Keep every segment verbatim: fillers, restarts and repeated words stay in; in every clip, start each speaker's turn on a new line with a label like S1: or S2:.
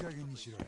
S1: 加減にしろよ。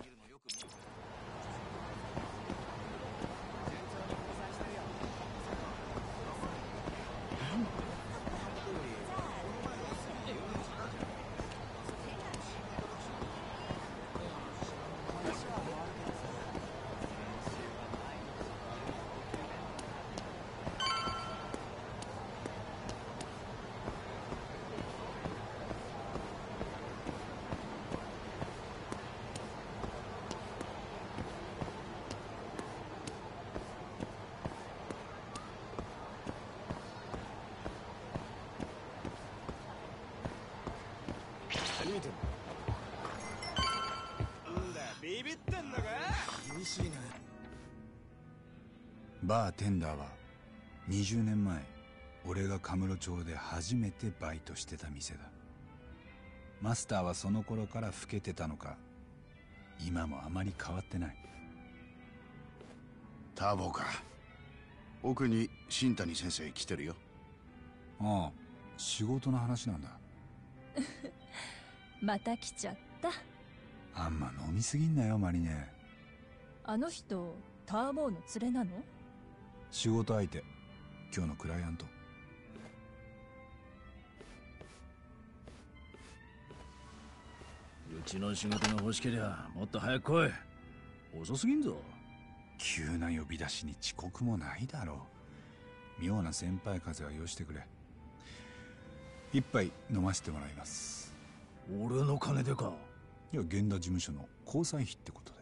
S2: ビビってんのか？
S1: 厳しいな。
S3: バーテンダーはにじゅうねんまえ俺がカムロ町で初めてバイトしてた店だ。マスターはその頃から老けてたのか今もあまり変わってない。
S4: ターボか。奥に新谷先生来てるよ。
S3: ああ、仕事の話なんだ。
S5: また来ちゃった。
S3: あんま飲みすぎんなよマリネ。
S5: あの人ターボーの連れなの？
S3: 仕事相手、今日のクライアント。
S6: うちの仕事が欲しけりゃもっと早く来い。遅すぎんぞ。
S3: 急な呼び出しに遅刻もないだろう。妙な先輩風はよしてくれ。一杯飲ませてもらいます。
S6: 俺の金でか？
S3: いや、源田事務所の交際費ってことで。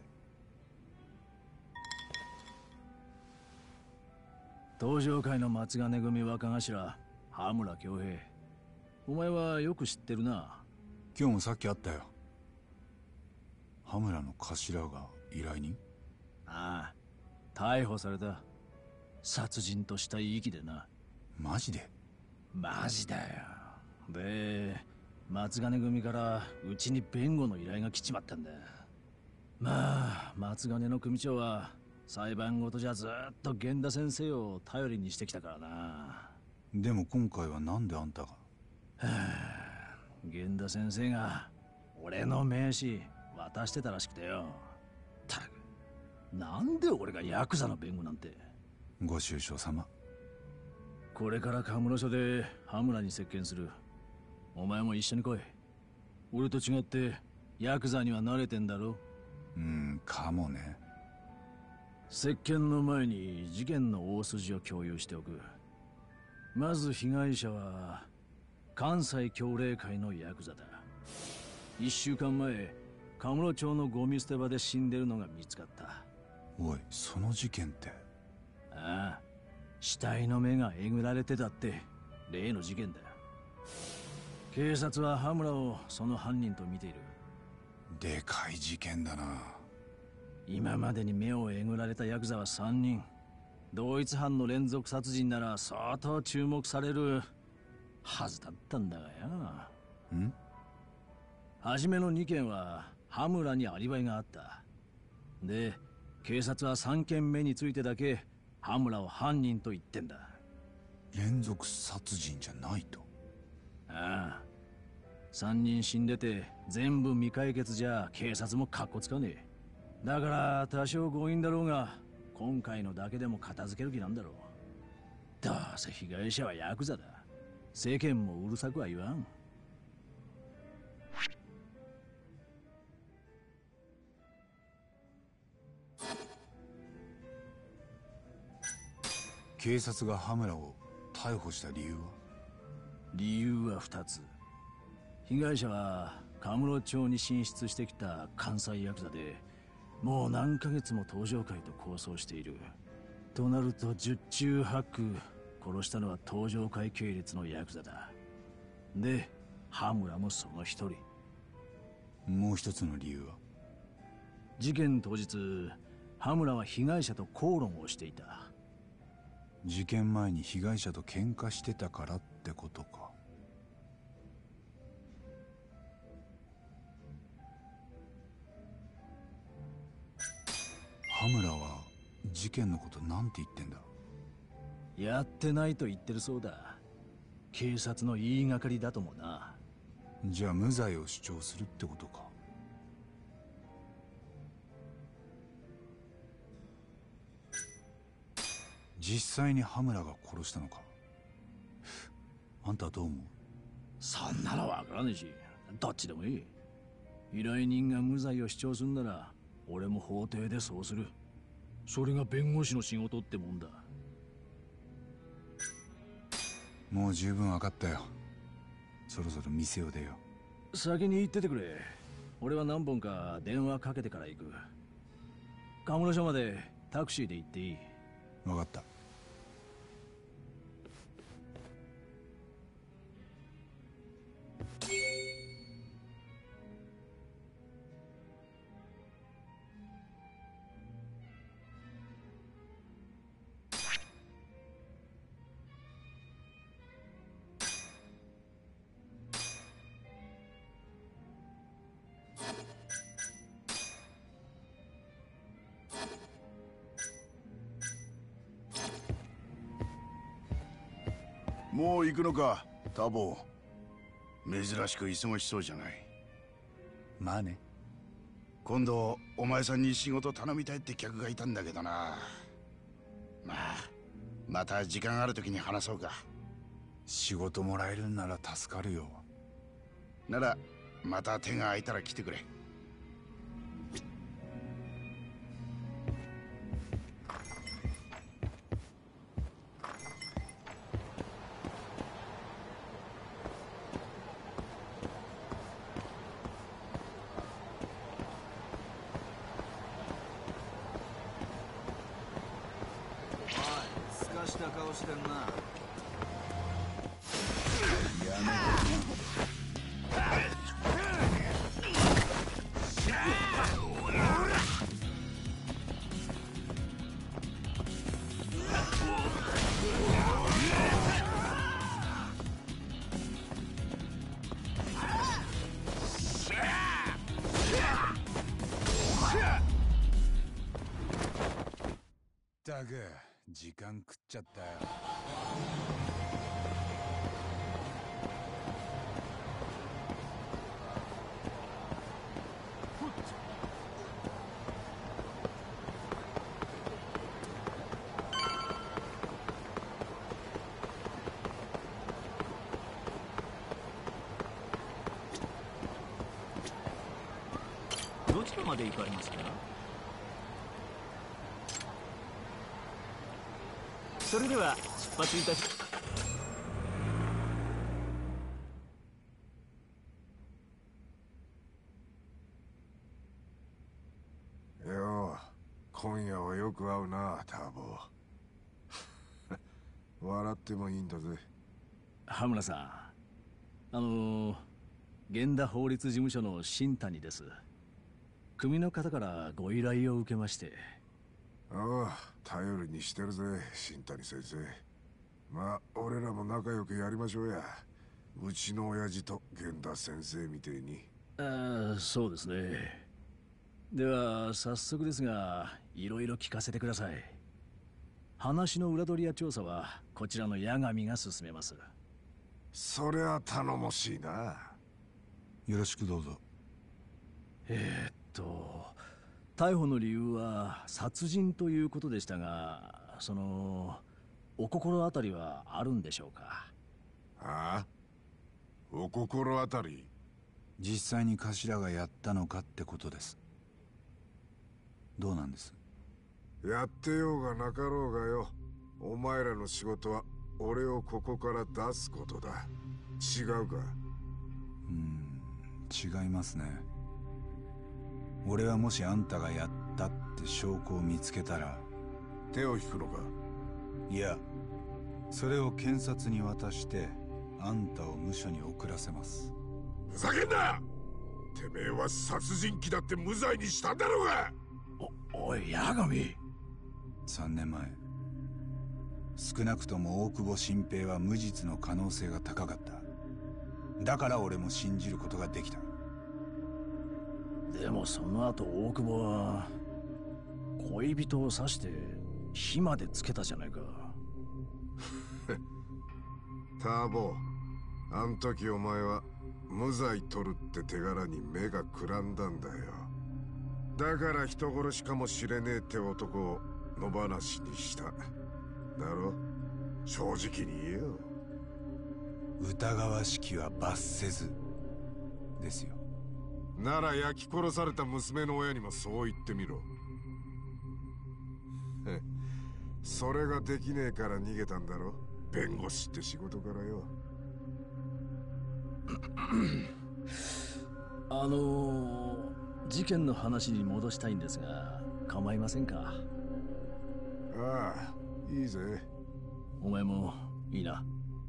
S6: 東上会の松金組若頭羽村恭平、お前はよく知ってるな。
S3: 今日もさっき会ったよ。羽村の頭が依頼人？
S6: ああ、逮捕された。殺人と死体遺棄でな。
S3: マジで？
S6: マジだよ。で松金組からうちに弁護の依頼が来ちまったんだ。まあ松金の組長は裁判ごとじゃずっと源田先生を頼りにしてきたからな。
S3: でも今回はなんであんたが？は
S6: あ、源田先生が俺の名刺渡してたらしくてよ。たく、なんで俺がヤクザの弁護なんて。
S3: ご愁傷様。
S6: これからカムロ署で羽村に接見する。お前も一緒に来い。俺と違ってヤクザには慣れてんだろ。
S3: うん、かもね。
S6: 接見の前に事件の大筋を共有しておく。まず被害者は関西協励会のヤクザだ。一週間前カムロ町のゴミ捨て場で死んでるのが見つかった。
S3: おい、その事件って？
S6: ああ、死体の目がえぐられてたって例の事件だよ。警察は羽村をその犯人と見ている。
S3: でかい事件だな。
S6: 今までに目をえぐられたヤクザはさんにん。同一犯の連続殺人なら相当注目されるはずだったんだがよ。
S3: ん？
S6: 初めのにけんは羽村にアリバイがあった。で警察はさんけんめについてだけ羽村を犯人と言ってんだ。
S3: 連続殺人じゃないと？
S6: ああ、さんにん死んでて全部未解決じゃ警察もカッコつかねえ。だから多少強引だろうが今回のだけでも片付ける気なんだろう。どうせ被害者はヤクザだ。世間もうるさくは言わん。
S3: 警察が羽村を逮捕した理由は？
S6: 理由はふたつ。被害者はカムロ町に進出してきた関西ヤクザで、もう何ヶ月も東上会と抗争している。となると十中八九殺したのは東上会系列のヤクザだ。で羽村もその一人。
S3: もう一つの理由は？
S6: 事件当日羽村は被害者と口論をしていた。
S3: 事件前に被害者と喧嘩してたからってことか。羽村は事件のことなんて言ってんだ？
S6: やってないと言ってるそうだ。警察の言いがかりだともな。
S3: じゃあ無罪を主張するってことか。 実際に羽村が殺したのか。あんたはどう思う？
S6: そんなのわからねえし、どっちでもいい。依頼人が無罪を主張すんなら俺も法廷でそうする。それが弁護士の仕事ってもんだ。
S3: もう十分分かったよ。そろそろ店を出よ
S6: う。先に行っててくれ。俺は何本か電話かけてから行く。カムロ署までタクシーで行っていい？
S3: 分かった。
S4: もう行くのか、タボー。珍しく忙しそうじゃない。
S3: まあね。
S4: 今度お前さんに仕事頼みたいって客がいたんだけどな。まあまた時間ある時に話そうか。
S3: 仕事もらえるんなら助かるよ。
S4: ならまた手が空いたら来てくれ。
S2: した顔してんな。
S3: やめろったく時間食っちゃったよ。
S2: どちらまで行かれますか？それでは出発いたし。
S1: よう、今夜はよく会うな、ターボ。笑ってもいいんだぜ。
S6: 羽村さん、あの源田法律事務所の新谷です。組の方からご依頼を受けまして。
S1: ああ、頼りにしてるぜ、新谷先生。まあ俺らも仲良くやりましょうや。うちの親父と源田先生みてえに。
S6: ああ、そうですね。では早速ですが、いろいろ聞かせてください。話の裏取りや調査はこちらの八神が進めます。
S1: そりゃ頼もしいな。
S3: よろしくどうぞ。
S6: えー、っと逮捕の理由は殺人ということでしたが、そのお心当たりはあるんでしょうか？
S1: ああ、お心当たり？
S3: 実際に頭がやったのかってことです。どうなんです？
S1: やってようがなかろうがよ、お前らの仕事は俺をここから出すことだ。違うか？
S3: うーん、違いますね。俺はもしあんたがやったって証拠を見つけたら
S1: 手を引くのか？
S3: いや、それを検察に渡してあんたを無所に送らせます。
S1: ふざけんな！てめえは殺人鬼だって無罪にしたんだろうが！
S6: お、おい、八神。
S3: さんねんまえ、少なくとも大久保新平は無実の可能性が高かった。だから俺も信じることができた。
S6: でもその後大久保は恋人を刺して火までつけたじゃないか。
S1: ターボ、あん時お前は無罪取るって手柄に目がくらんだんだよ。だから人殺しかもしれねえって男を野放しにした。 だろ？正直に言えよ。
S3: 疑わしきは罰せずですよ。
S1: なら焼き殺された娘の親にもそう言ってみろ。それができねえから逃げたんだろ。弁護士って仕事からよ。
S6: あのー、事件の話に戻したいんですが構いませんか？
S1: ああ、いいぜ。
S6: お前もいいな。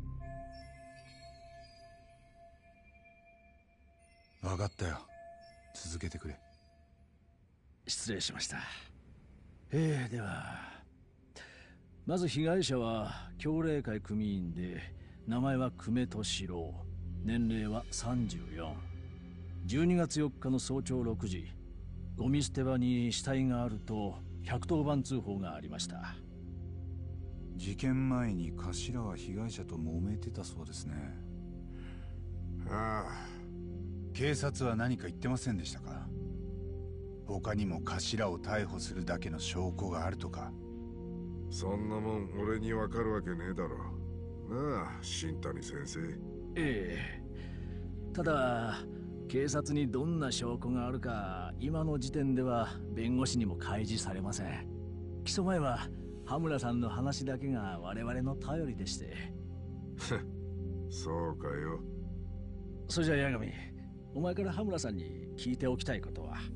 S3: 分かったよ。続けてくれ。
S6: 失礼しました。えー、ではまず被害者は協励会組員で、名前は久米俊郎、年齢はさんじゅうよん。じゅうにがつよっかの早朝ろくじ、ゴミ捨て場に死体があるとひゃくとおばん通報がありました。
S3: 事件前に頭は被害者と揉めてたそうですね。
S1: ああ。
S3: 警察は何か言ってませんでしたか？他にも頭を逮捕するだけの証拠があるとか。
S1: そんなもん俺にわかるわけねえだろ。なあ、新谷先生。
S6: ええ。ただ警察にどんな証拠があるか今の時点では弁護士にも開示されません。起訴前は羽村さんの話だけが我々の頼りでして。
S1: そうかよ。
S6: それじゃ八神、お前から羽村さんに聞いておきたいことは？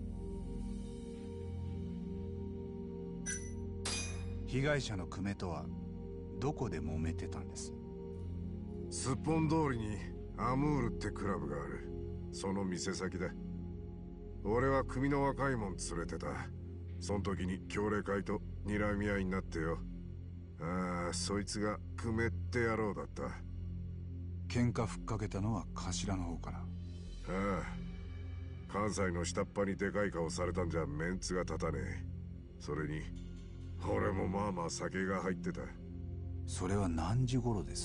S3: 被害者の久米とはどこで揉めてたんです？
S1: スッポン通りにアムールってクラブがある。その店先だ。俺は組の若いもん連れてた。その時に協励会と睨み合いになってよ。ああ、そいつが久米って野郎だった。
S3: 喧嘩ふっかけたのは頭の方から。あ
S1: あ、関西の下っ端にでかい顔されたんじゃメンツが立たねえ。それに俺もまあまあ酒が入ってた。
S3: それは何時頃です？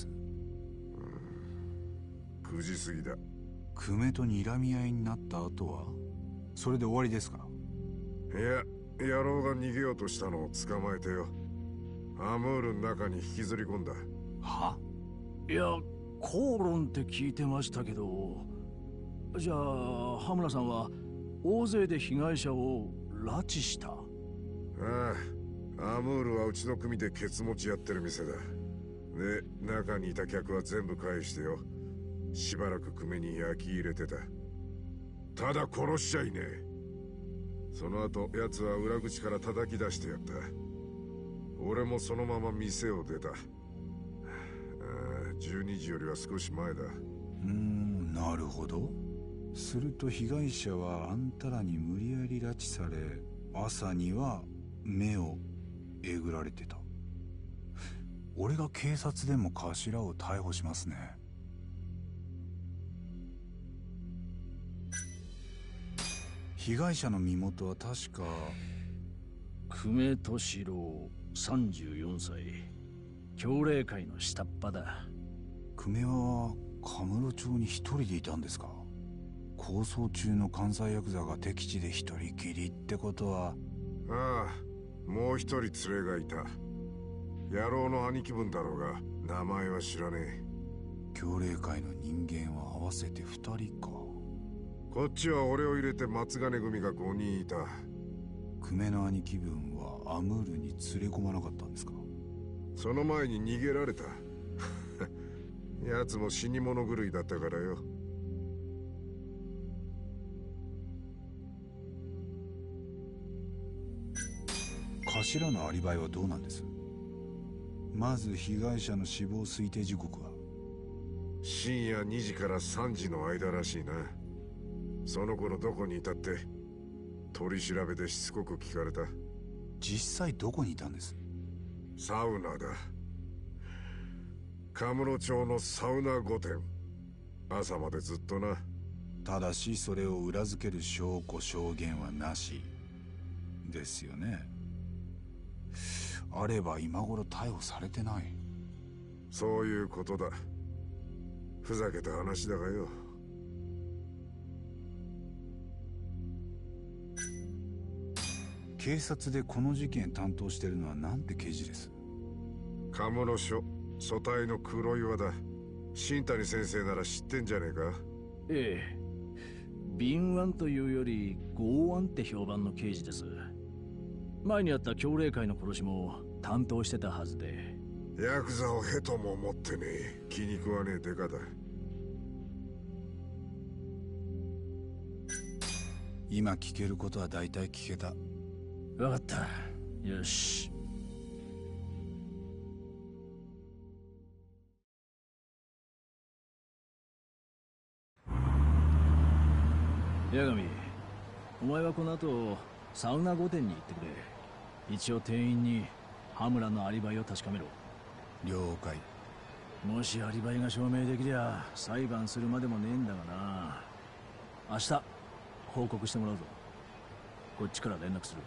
S1: くじ過ぎだ。
S3: 久米と睨み合いになった後はそれで終わりですか？
S1: いや、野郎が逃げようとしたのを捕まえてよ。アムールの中に引きずり込んだ。
S6: は？いや、口論って聞いてましたけど。じゃあ羽村さんは大勢で被害者を拉致した？
S1: ああ、アムールはうちの組でケツ持ちやってる店だ。で、中にいた客は全部返してよ。しばらく久米に焼き入れてた。ただ殺しちゃいねえ。その後奴は裏口から叩き出してやった。俺もそのまま店を出た。ああ、じゅうにじよりは少し前だ。
S3: うーん、なるほど。すると被害者はあんたらに無理やり拉致され、朝には目をえぐられてた。俺が警察でも頭を逮捕しますね。被害者の身元は確か
S6: 久米俊郎さんじゅうよんさい、協励会の下っ端だ。
S3: 久米はカムロ町に一人でいたんですか？抗争中の関西ヤクザが敵地で一人きりってことは。
S1: ああ、もう一人連れがいた。野郎の兄貴分だろうが名前は知らねえ。
S3: 協励会の人間は合わせて二人か。
S1: こっちは俺を入れて松金組がごにんいた。
S3: 久米の兄貴分はアムールに連れ込まなかったんですか？
S1: その前に逃げられた。奴も死に物狂いだったからよ。
S3: 頭のアリバイはどうなんです？まず被害者の死亡推定時刻は
S1: 深夜にじからさんじの間らしいな。その頃どこにいたって？取り調べでしつこく聞かれた。
S3: 実際どこにいたんです？
S1: サウナだ。カムロ町のサウナ御殿。朝までずっとな。
S3: ただしそれを裏付ける証拠証言はなしですよね。あれば今頃逮捕されてない。
S1: そういうことだ。ふざけた話だがよ。
S3: 警察でこの事件担当してるのはなんて刑事です？
S1: カムロ署組対の黒岩だ。新谷先生なら知ってんじゃねえか。
S6: ええ、敏腕というより剛腕って評判の刑事です。前にあった強霊会の殺しも担当してたはずで。
S1: ヤクザをへとも思ってねえ。気に食わねえデカだ。
S3: 今聞けることは大体聞けた。
S6: 分かった。よし。八神、お前はこの後サウナ御殿に行ってくれ。一応店員に羽村のアリバイを確かめろ。
S3: 了解。
S6: もしアリバイが証明できりゃ裁判するまでもねえんだがな。明日報告してもらうぞ。こっちから連絡する。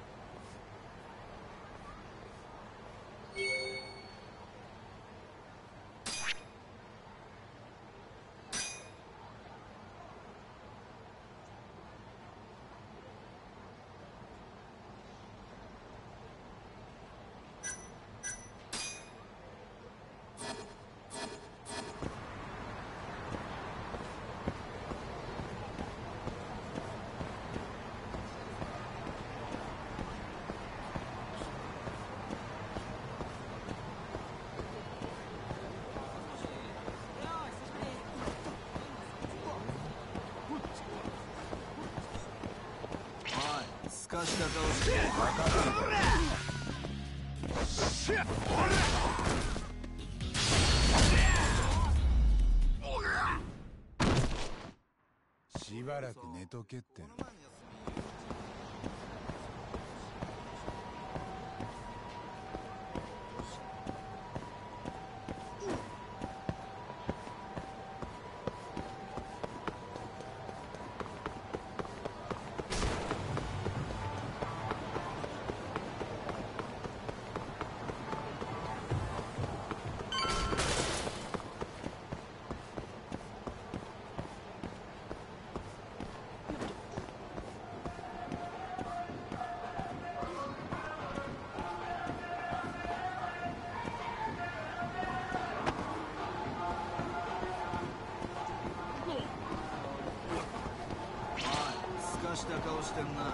S2: すかした顔して分か
S3: る。しばらく寝とけっての。
S2: した顔してんな。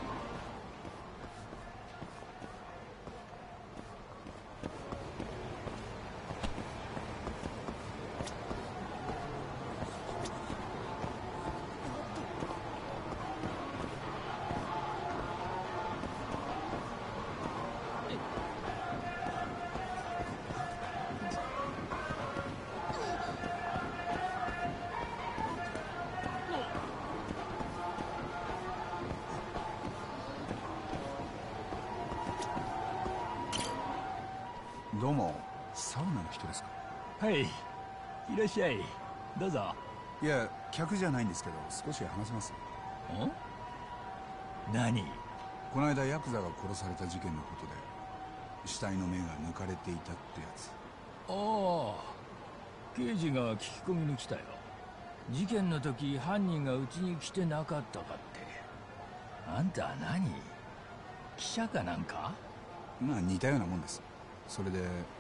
S3: どうも、サウナの人ですか？
S6: はい、いらっしゃい。どうぞ。
S3: いや、客じゃないんですけど、少し話せます？
S6: ん？何？
S3: この間ヤクザが殺された事件のことで死体の目が抜かれていたってやつ。
S7: ああ、刑事が聞き込みに来たよ。事件の時犯人がうちに来てなかったかって。あんた何？記者かなんか？
S3: まあ似たようなもんです。それで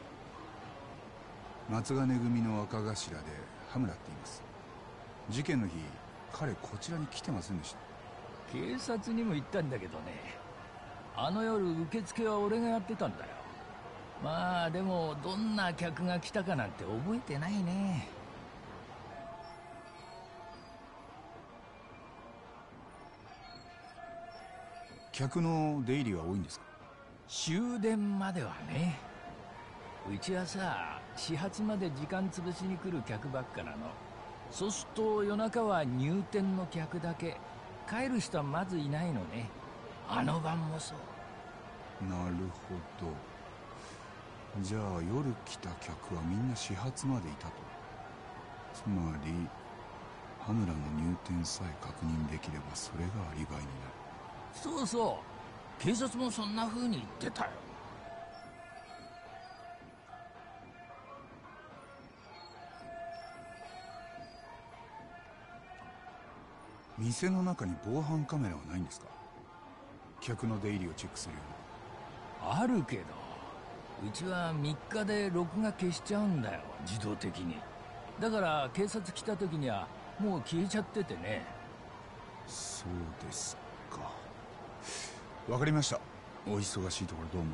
S3: 松金組の若頭で羽村って言います。事件の日彼こちらに来てませんでした？
S7: 警察にも行ったんだけどね、あの夜受付は俺がやってたんだよ。まあでもどんな客が来たかなんて覚えてないね。
S3: 客の出入りは多いんですか？
S7: 終電まではね。うちはさ、始発まで時間潰しに来る客ばっかなの。そうすると夜中は入店の客だけ。帰る人はまずいないのね。あの晩もそう。
S3: なるほど。じゃあ夜来た客はみんな始発までいたと。つまり羽村の入店さえ確認できればそれがアリバイになる。
S7: そうそう、警察もそんな風に言ってたよ。
S3: 店の中に防犯カメラはないんですか？客の出入りをチェックするような。
S7: あるけど、 うちはみっかで録画消しちゃうんだよ、自動的に。だから警察来た時にはもう消えちゃっててね。
S3: そうですか。わかりました。お忙しいところどうも。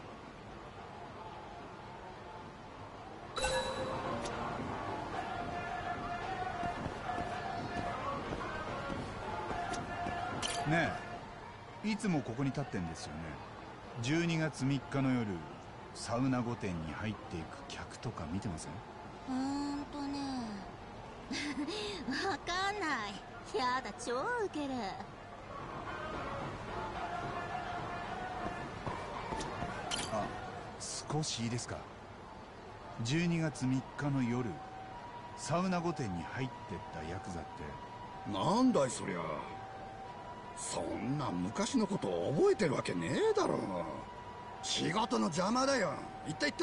S3: ねえ、いつもここに立ってんですよね。じゅうにがつみっかの夜、サウナ御殿に入っていく客とか見てません？
S8: うーんとねわかんない。やだ、超ウケる。
S3: あ、少しいいですか。じゅうにがつみっかの夜、サウナ御殿に入ってったヤクザって。
S9: なんだいそりゃ。そんな昔のこと覚えてるわけねえだろ。仕事の邪魔だよ。行った行った。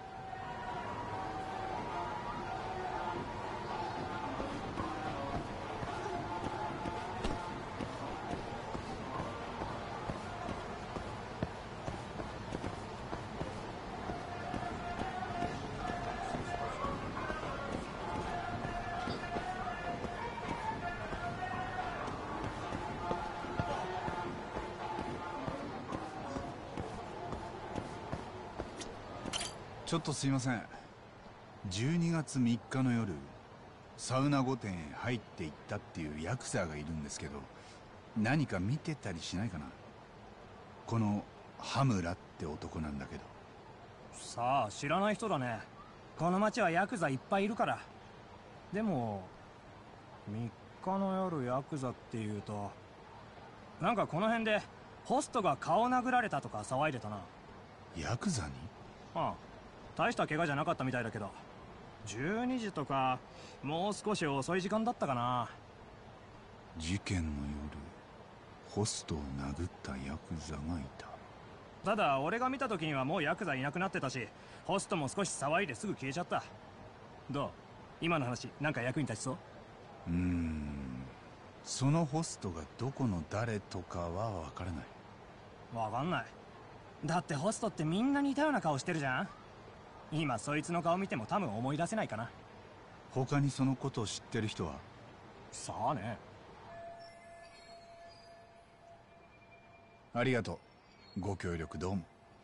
S3: ちょっとすいません。じゅうにがつみっかの夜、サウナ御殿へ入っていったっていうヤクザがいるんですけど、何か見てたりしないかな。この羽村って男なんだけど。
S10: さあ、知らない人だね。この町はヤクザいっぱいいるから。でもみっかの夜ヤクザっていうと、なんかこの辺でホストが顔殴られたとか騒いでたな。
S3: ヤクザに？
S10: ああ、大した怪我じゃなかったみたいだけど、じゅうにじとかもう少し遅い時間だったかな。
S3: 事件の夜、ホストを殴ったヤクザがいた。
S10: ただ俺が見た時にはもうヤクザいなくなってたし、ホストも少し騒いですぐ消えちゃった。どう？今の話なんか役に立ちそう？
S3: うーん、そのホストがどこの誰とかはわからない。
S10: わかんない。だってホストってみんな似たような顔してるじゃん。今そいつの顔見ても多分思い出せないかな。
S3: 他にそのことを知ってる人は？
S10: さあね。
S3: ありがとう。ご協力どうも。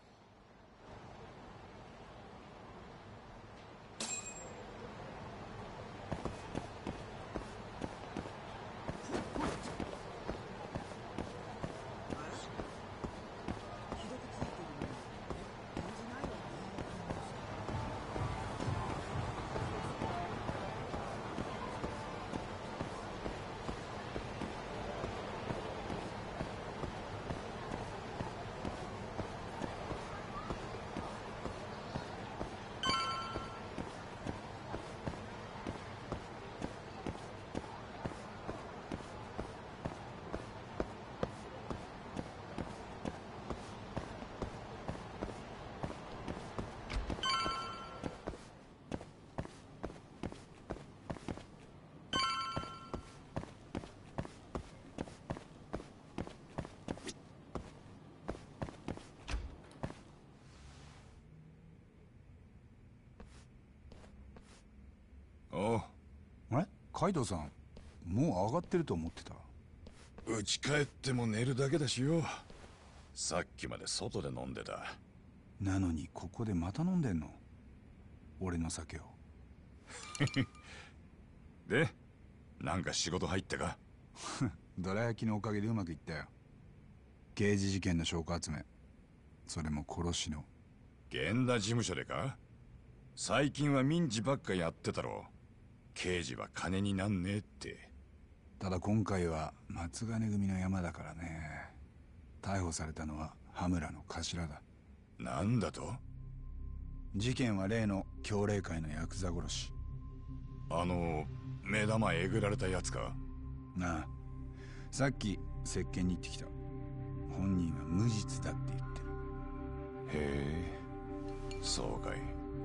S1: おう。
S3: え？カイドウさん、もう上がってると思ってた。
S11: 家帰っても寝るだけだしよ。さっきまで外で飲んでた。
S3: なのにここでまた飲んでんの？俺の酒を。
S11: で、なんか仕事入ったか？
S3: どら焼きのおかげでうまくいったよ。刑事事件の証拠集め、それも殺しの。
S11: 源田事務所でか？最近は民事ばっかやってたろ。刑事は金になんねえって。
S3: ただ今回は松金組の山だからね。逮捕されたのは羽村の頭だ。
S11: なんだと？
S3: 事件は例の強霊会のヤクザ殺し。
S11: あの目玉えぐられたやつか？
S3: なあ、さっき接見に行ってきた。本人は無実だって言ってる。
S11: へえ、そうかい。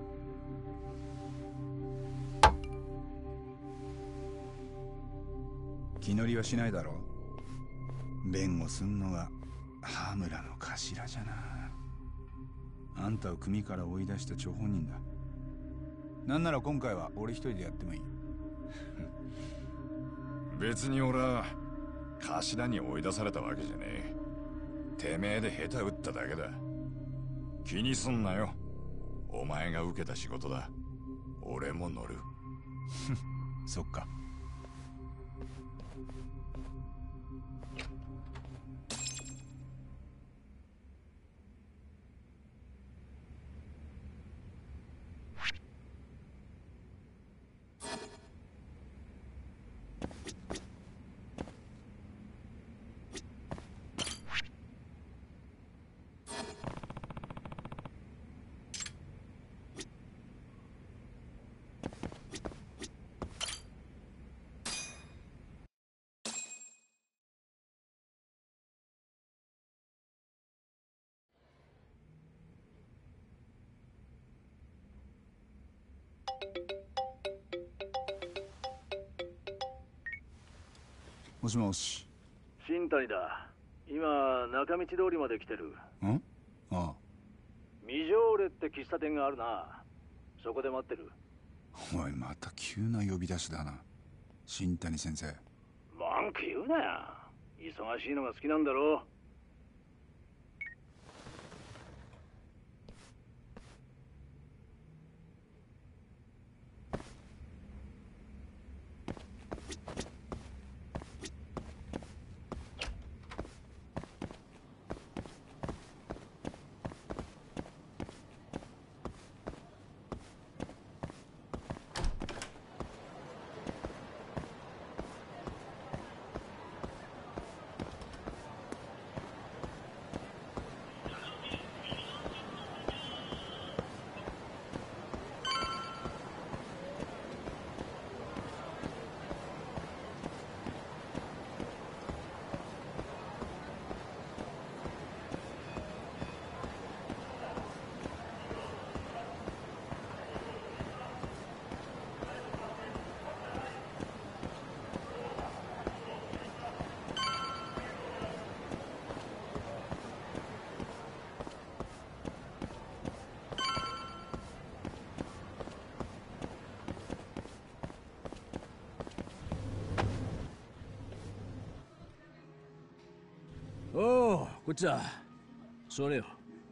S3: 気乗りはしないだろう。弁護すんのが羽村の頭じゃな。 あんたを組から追い出した張本人だ。なんなら今回は俺一人でやってもいい。
S11: 別に俺は頭に追い出されたわけじゃねえ。てめえで下手打っただけだ。気にすんなよ。お前が受けた仕事だ。俺も乗る。
S3: そっか。もしもし。
S6: 新谷だ。今中道通りまで来てる。
S3: ん？ああ。
S6: 未条例って喫茶店があるな。そこで待ってる。
S3: おい、また急な呼び出しだな。新谷先生。
S6: 文句言うなよ。忙しいのが好きなんだろ。おお、こっちだ。座れよ。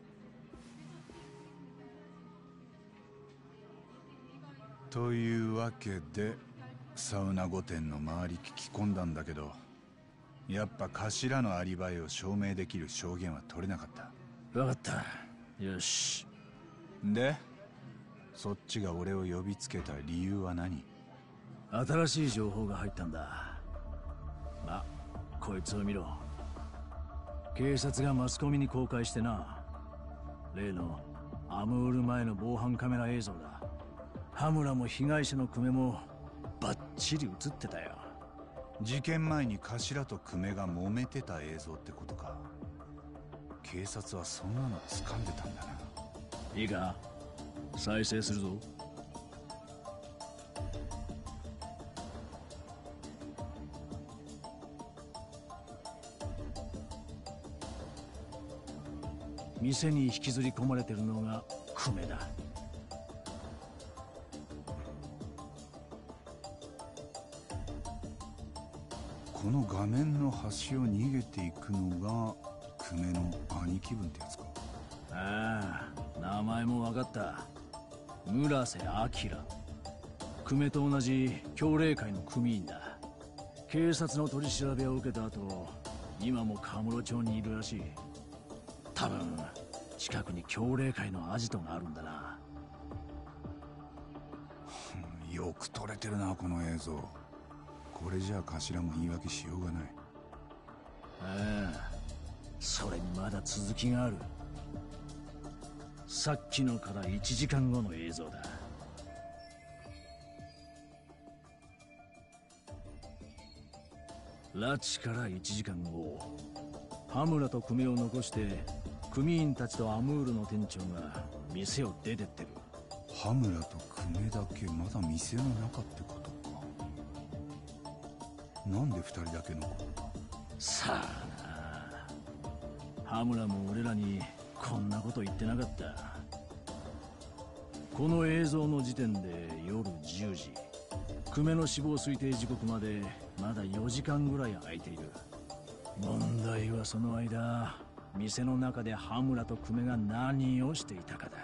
S3: というわけでサウナ御殿の周り聞き込んだんだけど、やっぱ頭のアリバイを証明できる証言は取れなかった。
S6: 分かった。よし。
S3: で、そっちが俺を呼びつけた理由は何？
S6: 新しい情報が入ったんだ。ま、こいつを見ろ。警察がマスコミに公開してな。例のアムール前の防犯カメラ映像だ。羽村も被害者の久米もバッチリ映ってたよ。
S3: 事件前に頭と久米が揉めてた映像ってことか。警察はそんなの掴んでたんだな。
S6: いいか、再生するぞ。店に引きずり込まれてるのが久米だ。
S3: この画面の端を逃げていくのが久米の兄貴分ってやつか。
S6: ああ、名前も分かった。村瀬明。久米と同じ協励会の組員だ。警察の取り調べを受けた後、今もカムロ町にいるらしい。多分近くに協励会のアジトがあるんだな。
S3: よく撮れてるな、この映像。これじゃあ頭も言い訳しようがない。
S6: ああ、それにまだ続きがある。さっきのからいちじかんごの映像だ。拉致からいちじかんご、羽村と久米を残して組員たちとアムールの店長が店を出てってる。
S3: 羽村と久米だけまだ店の中ってことか。なんで二人だけ残った？
S6: さあな。羽村も俺らにこんなこと言ってなかった。 この映像の時点で夜じゅうじ。久米の死亡推定時刻までまだよじかんぐらい空いている。問題はその間、店の中で羽村と久米が何をしていたかだ。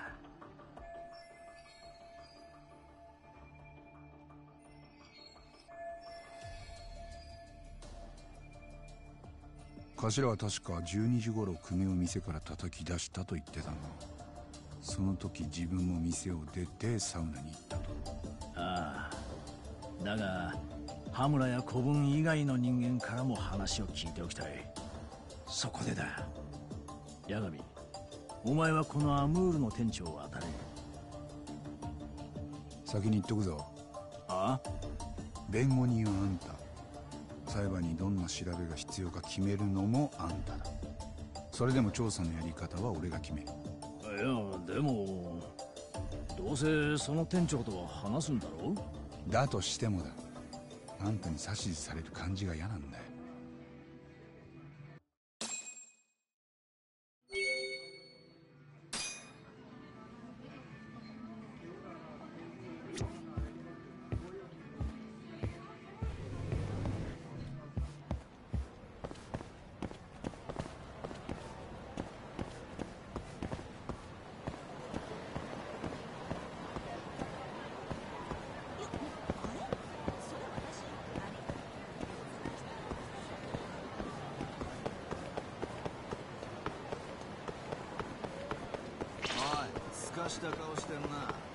S3: 頭は確かじゅうにじ頃久米を店から叩き出したと言ってたの。その時自分も店を出てサウナに行ったと。
S6: ああ、だが羽村や子分以外の人間からも話を聞いておきたい。そこでだ、八神、お前はこのアムールの店長を当たれ。
S3: 先に言っとくぞ。
S6: ああ、
S3: 弁護人はあんた。裁判にどんな調べが必要か決めるのもあんただ。それでも調査のやり方は俺が決める。
S6: いや、でもどうせその店長とは話すんだろう。
S3: だとしてもだ、あんたに指図される感じが嫌なんだよ。
S2: すかした顔してんな。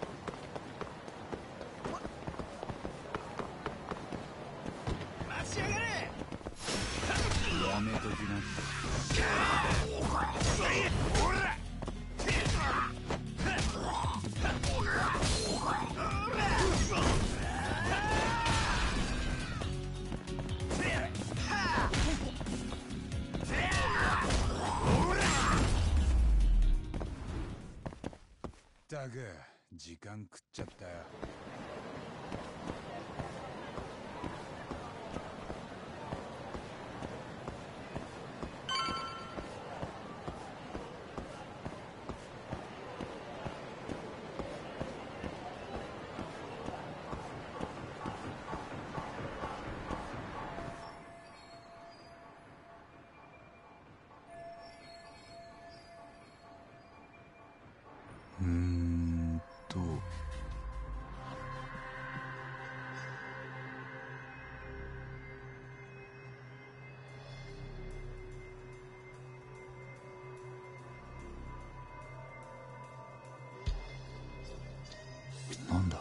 S2: 待ちやがれ。
S3: やめときな。
S2: ほら。
S3: ったく時間食っちゃったよ。うーんとなんだ。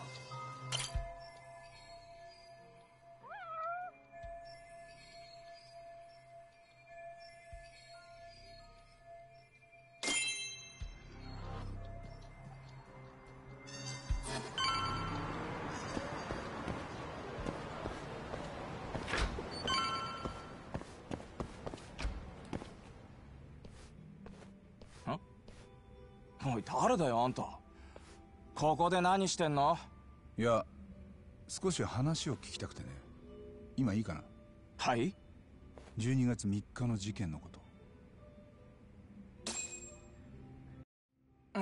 S10: おい、誰だよあんた。ここで何してんの？
S3: いや、少し話を聞きたくてね。今いいかな？
S10: はい。
S3: じゅうにがつみっかの事件のこと。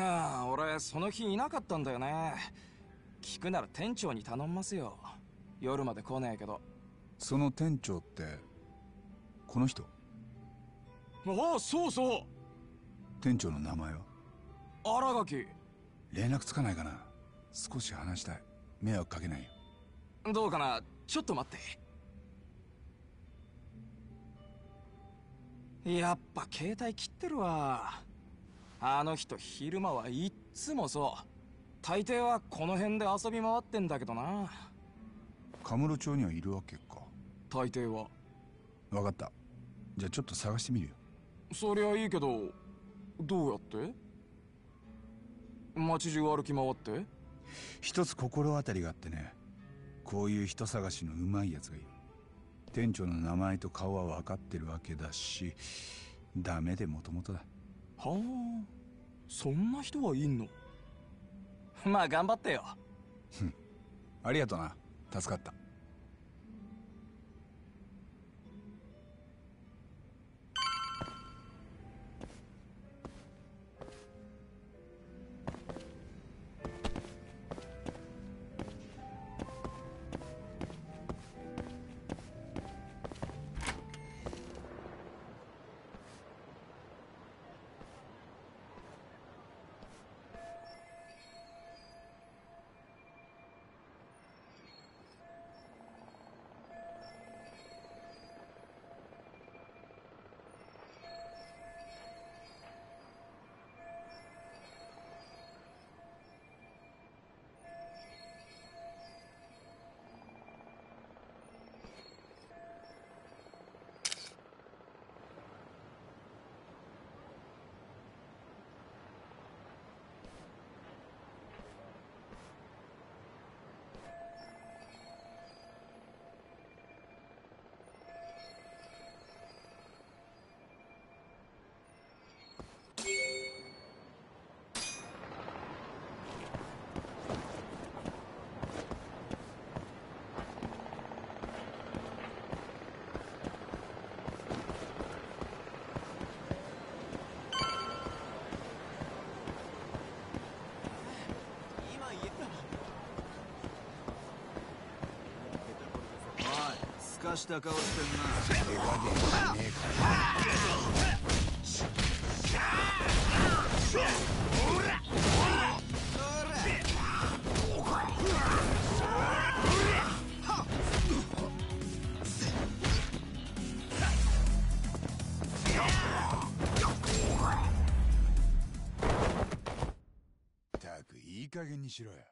S10: ああ、俺その日いなかったんだよね。聞くなら店長に頼んますよ。夜まで来ねえけど。
S3: その店長ってこの人？
S10: ああ、そうそう。
S3: 店長の名前は？
S10: 新垣。
S3: 連絡つかないかな？少し話したい。迷惑かけないよ。
S10: どうかな？ちょっと待って。やっぱ携帯切ってるわ。あの人昼間はいっつもそう。大抵はこの辺で遊び回ってんだけどな。
S3: カムロ町にはいるわけか。
S10: 大抵は。
S3: 分かった。じゃあちょっと探してみるよ。
S10: そりゃいいけど、どうやって？街中歩き回って？
S3: 一つ心当たりがあってね。こういう人探しのうまいやつがいる。店長の名前と顔は分かってるわけだし、ダメでもともとだ。
S10: はあ、そんな人はいんの？まあ頑張ってよ。
S3: ありがとな、助かった。
S2: かした顔してんな。
S3: 手加減しねえからったくいい加減にしろよ。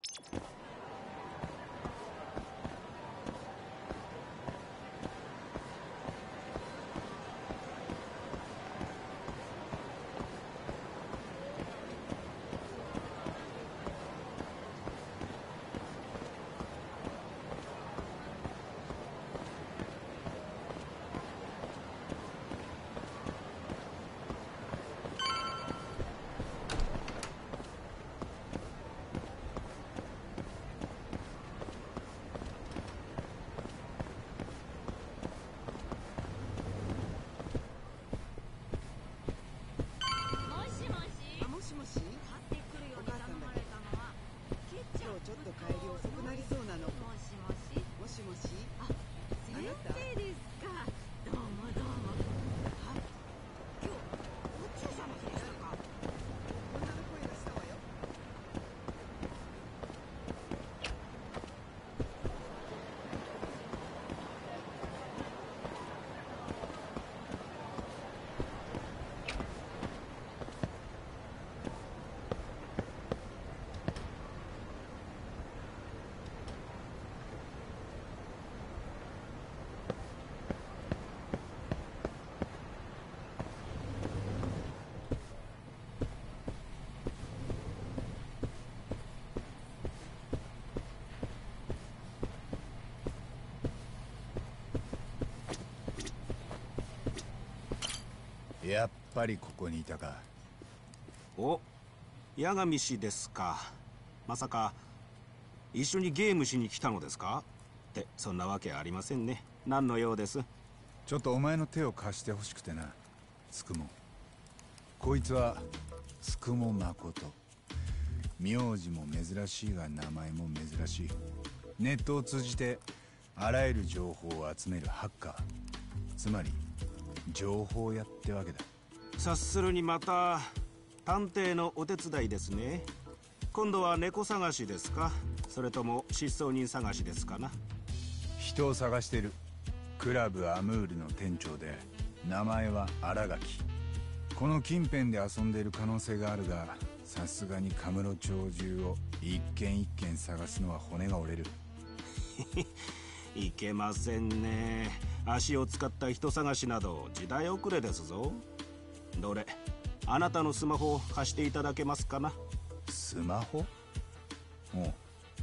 S3: やっぱりここにいたか。
S12: お、八神氏ですか。まさか一緒にゲームしに来たのですか？ってそんなわけありませんね。何の用です？
S3: ちょっとお前の手を貸してほしくてな。つくもこいつはつくも誠。名字も珍しいが名前も珍しい。ネットを通じてあらゆる情報を集めるハッカー、つまり情報屋ってわけだ。
S12: 察するにまた探偵のお手伝いですね。今度は猫探しですか？それとも失踪人探しですかな？
S3: 人を探してる。クラブアムールの店長で名前は新垣。この近辺で遊んでいる可能性があるが、さすがにカムロ町中を一軒一軒探すのは骨が折れる。
S12: いけませんね。足を使った人探しなど時代遅れですぞ。どれ、あなたのスマホを貸していただけますかな？
S3: スマホ？おう。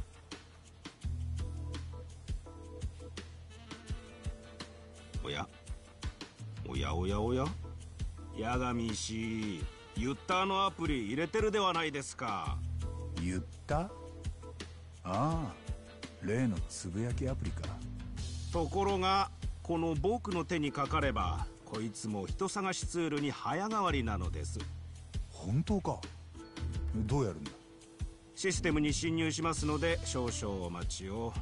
S12: おやおやおやおや、八神氏、ユッターのアプリ入れてるではないですか。
S3: ユッタ？ああ、例のつぶやきアプリか。
S12: ところがこの僕の手にかかれば、こいつも人探しツールに早変わりなのです。
S3: 本当か？どうやるんだ？
S12: システムに侵入しますので少々お待ちを。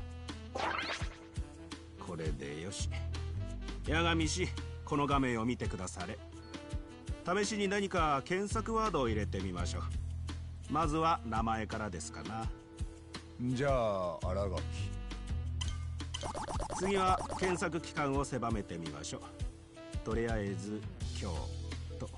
S12: これでよし。八神氏、この画面を見てくだされ。試しに何か検索ワードを入れてみましょう。まずは名前からですかな。
S3: じゃあ新垣。
S12: 次は検索期間を狭めてみましょう。とりあえず今日と。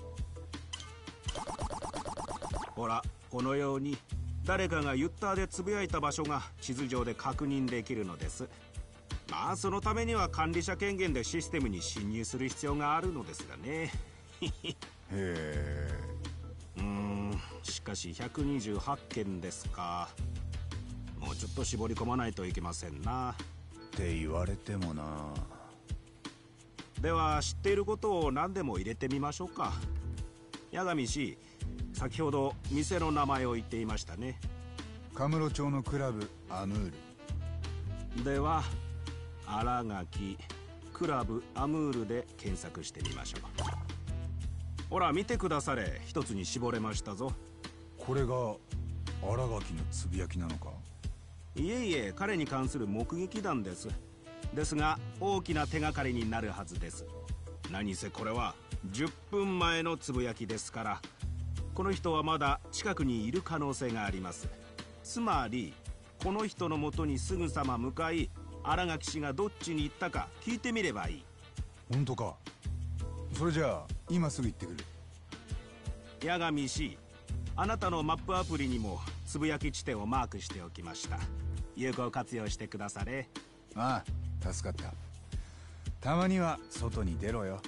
S12: ほら、このように誰かがユッターでつぶやいた場所が地図上で確認できるのです。まあそのためには管理者権限でシステムに侵入する必要があるのですがね。へ
S3: え。
S12: うーん、しかしひゃくにじゅうはちけんですか。もうちょっと絞り込まないといけませんな。
S3: って言われてもな。
S12: では知っていることを何でも入れてみましょうか。八神氏、先ほど店の名前を言っていましたね。
S3: カムロ町のクラブアムー
S12: ル。では新垣クラブアムールで検索してみましょう。ほら見てくだされ、一つに絞れましたぞ。
S3: これが新垣のつぶやきなのか？
S12: いえいえ、彼に関する目撃談です。 ですが大きな手がかりになるはずです。何せこれはじゅっぷんまえのつぶやきですから、この人はまだ近くにいる可能性があります。つまりこの人のもとにすぐさま向かい、新垣氏がどっちに行ったか聞いてみればいい。
S3: 本当か。それじゃあ今すぐ行ってくる。
S12: 八神氏、あなたのマップアプリにもつぶやき地点をマークしておきました。有効活用してくだされ。
S3: ああ、助かった。たまには外に出ろよ。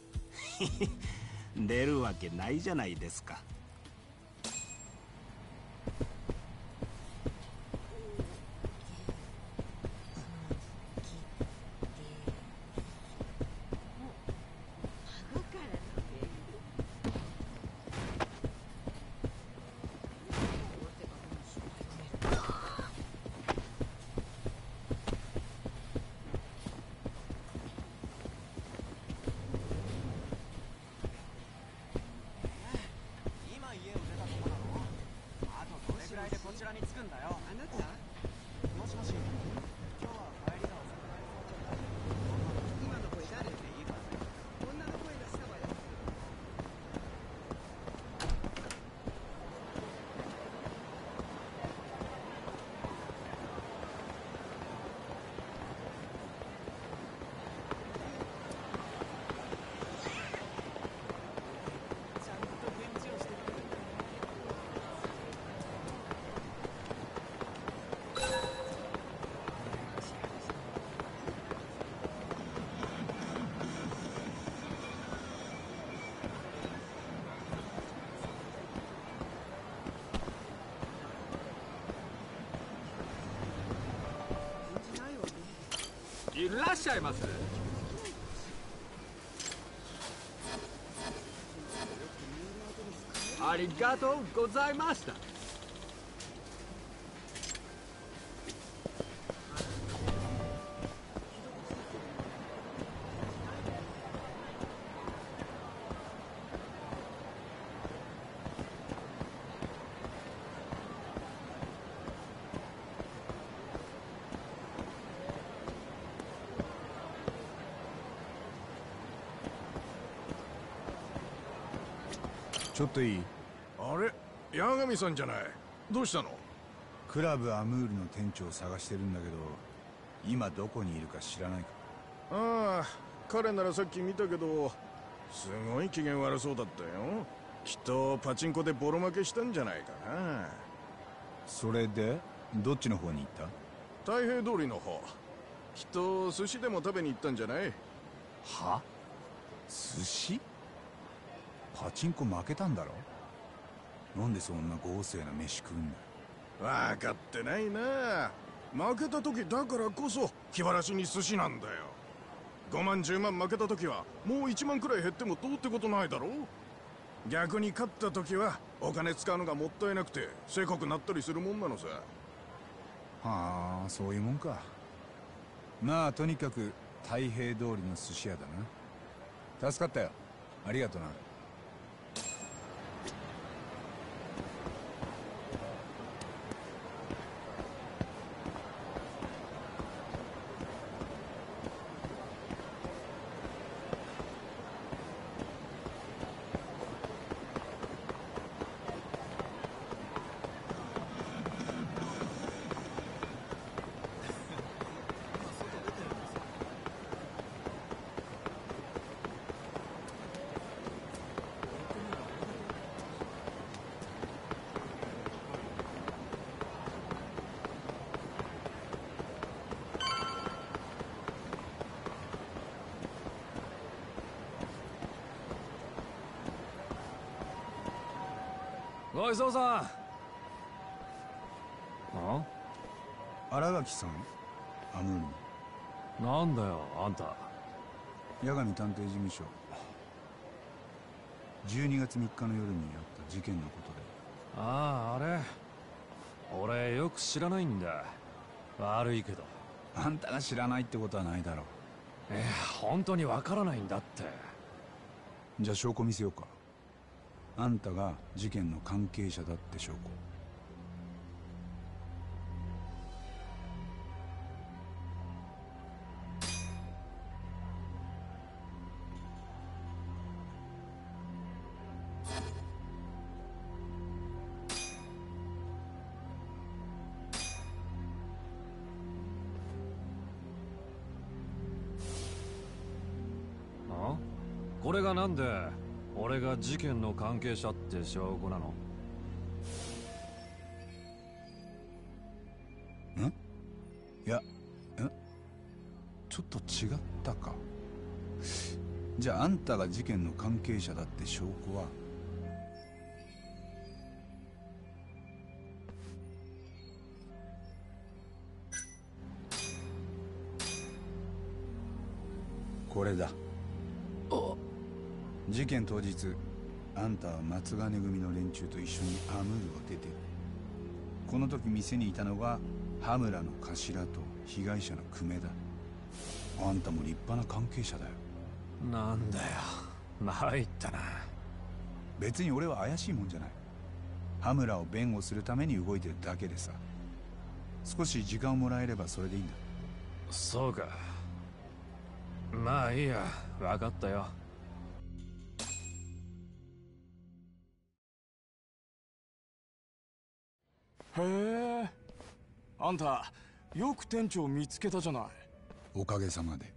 S12: 出るわけないじゃないですか。
S13: いらっしゃいませ。ありがとうございました。
S3: ちょっといい？
S1: あれ、八神さんじゃない。どうしたの？
S3: クラブアムールの店長を探してるんだけど、今どこにいるか知らないか？
S1: ああ、彼ならさっき見たけど、すごい機嫌悪そうだったよ。きっとパチンコでボロ負けしたんじゃないかな。
S3: それでどっちの方に行った？
S1: 太平通りの方。きっと寿司でも食べに行ったんじゃない？
S3: は？寿司？パチンコ負けたんだろ？なんでそんな豪勢な飯食うんだよ。
S1: 分かってないな。負けた時だからこそ気晴らしに寿司なんだよ。ごまんじゅうまん負けた時はもういちまんくらい減ってもどうってことないだろ。逆に勝った時はお金使うのがもったいなくてせこくなったりするもんなのさ。
S3: はあ、そういうもんか。まあとにかく太平通りの寿司屋だな。助かったよ。ありがとな。
S13: ごちそうさん。あ？
S3: 新垣さん？アムール
S13: の。なんだよあんた。
S3: 八神探偵事務所。じゅうにがつみっかの夜にあった事件のことで。
S13: ああ、あれ俺よく知らないんだ。悪いけど。
S3: あんたが知らないってことはないだろう。
S13: え本当にわからないんだって。
S3: じゃあ証拠見せようか。あんたが事件の関係者だって証拠。
S13: これがなんで俺が事件の関係者って証拠なの？
S3: ん？いや、ん？ちょっと違ったか。じゃああんたが事件の関係者だって証拠は？これだ。事件当日、あんたは松金組の連中と一緒にアムールを出てる。この時店にいたのが羽村の頭と被害者の久米だ。あんたも立派な関係者だよ。
S13: なんだよ、参ったな。
S3: 別に俺は怪しいもんじゃない。羽村を弁護するために動いてるだけでさ。少し時間をもらえればそれでいいんだ。
S13: そうか。まあいいや、分かったよ。
S14: へえ、あんたよく店長見つけたじゃない。
S3: おかげさまで。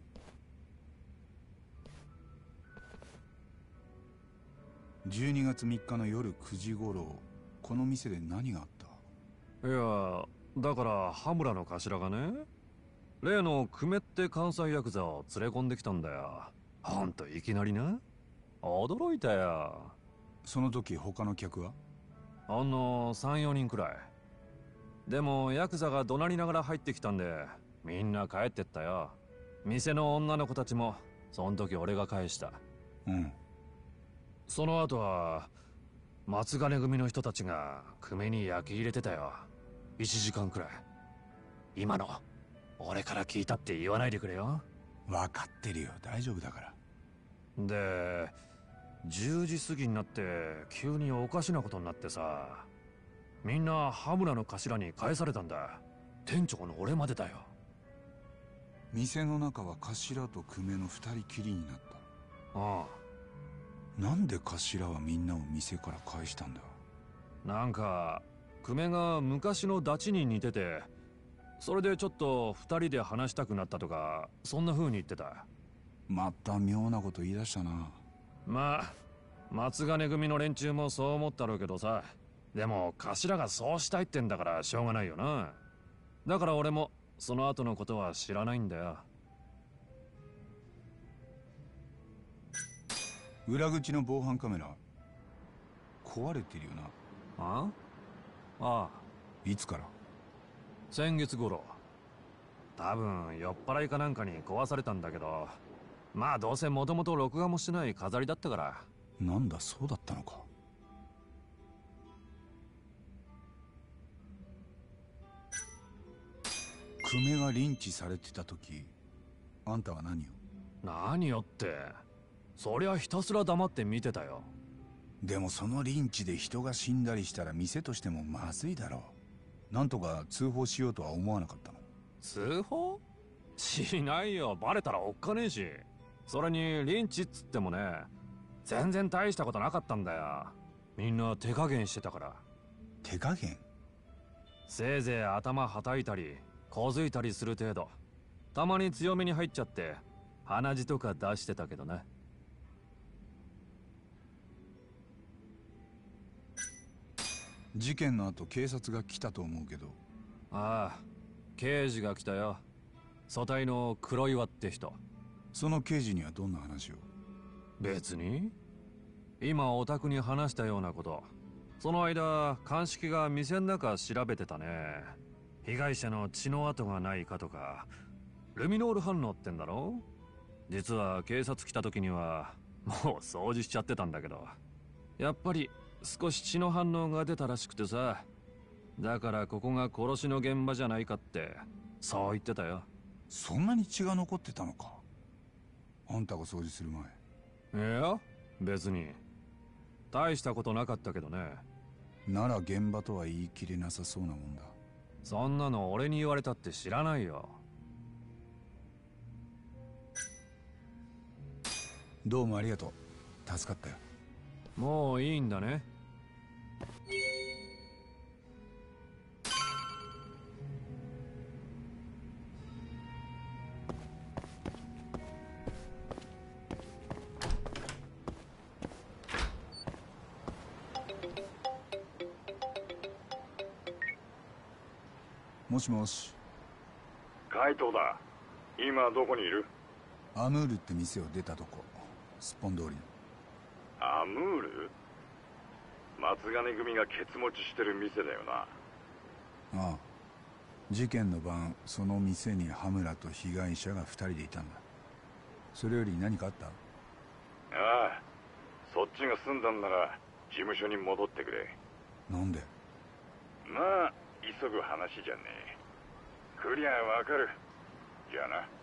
S3: じゅうにがつみっかの夜くじ頃、この店で何があった？
S13: いや、だから羽村の頭がね、例の久米って関西ヤクザを連れ込んできたんだよ。ほんといきなりな。驚いたよ。
S3: その時他の客は？
S13: ほんのさん、よにんくらい。でもヤクザが怒鳴りながら入ってきたんで、みんな帰ってったよ。店の女の子たちもそん時俺が返した。
S3: うん。
S13: その後は松金組の人たちが久米に焼き入れてたよ。いちじかんくらい。今の俺から聞いたって言わないでくれよ。
S3: 分かってるよ、大丈夫だから。
S13: で、じゅうじ過ぎになって急におかしなことになってさ、みんな羽村の頭に返されたんだ。店長の俺までだよ。
S3: 店の中は頭と久米の二人きりになった。
S13: ああ。
S3: なんで頭はみんなを店から返したんだ？
S13: なんか久米が昔のダチに似てて、それでちょっと二人で話したくなったとか、そんな風に言ってた。
S3: また妙なこと言い出したな。
S13: まあ松金組の連中もそう思ったろうけどさ。でも頭がそうしたいってんだからしょうがないよな。だから俺もその後のことは知らないんだよ。
S3: 裏口の防犯カメラ壊れてるよな。
S13: あああ。
S3: いつから？
S13: 先月頃。多分酔っ払いかなんかに壊されたんだけど、まあどうせもともと録画もしてない飾りだったから。
S3: なんだ、そうだったのか。久米がリンチされてた時、あんたは何を？
S13: 何よって、そりゃひたすら黙って見てたよ。
S3: でもそのリンチで人が死んだりしたら店としてもまずいだろう。なんとか通報しようとは思わなかったの？
S13: 通報？しないよ、バレたらおっかねえし。それにリンチっつってもね、全然大したことなかったんだよ。みんな手加減してたから。
S3: 手加減？
S13: せいぜい頭はたいたり小づいたりする程度。たまに強めに入っちゃって鼻血とか出してたけどね。
S3: 事件の後警察が来たと思うけど。
S13: ああ、刑事が来たよ。組対の黒岩って人。
S3: その刑事にはどんな話を？
S13: 別に今お宅に話したようなこと。その間鑑識が店の中調べてたね。被害者の血の跡がないかとか、ルミノール反応ってんだろ。実は警察来た時にはもう掃除しちゃってたんだけど、やっぱり少し血の反応が出たらしくてさ。だからここが殺しの現場じゃないかってそう言ってたよ。
S3: そんなに血が残ってたのか。あんたが掃除する前。
S13: いや別に大したことなかったけどね。
S3: なら現場とは言い切れなさそうなもんだ。
S13: そんなの俺に言われたって知らないよ。
S3: どうもありがとう。助かったよ。
S13: もういいんだね。
S3: もしもし。
S11: カイトだ。今どこにいる？
S3: アムールって店を出たとこ。スッポン通りの。
S11: アムール？松金組がケツ持ちしてる店だよな。
S3: ああ。事件の晩、その店に羽村と被害者が二人でいたんだ。それより何かあった？
S11: ああ、そっちが済んだんなら事務所に戻ってくれ。
S3: なんで？
S11: まあ急ぐ話じゃねえ。クリアわかる。じゃあな。